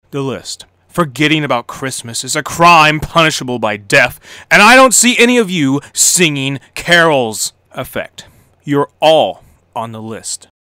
The list. Forgetting about Christmas is a crime punishable by death, and I don't see any of you singing carols. Effect. You're all on the list.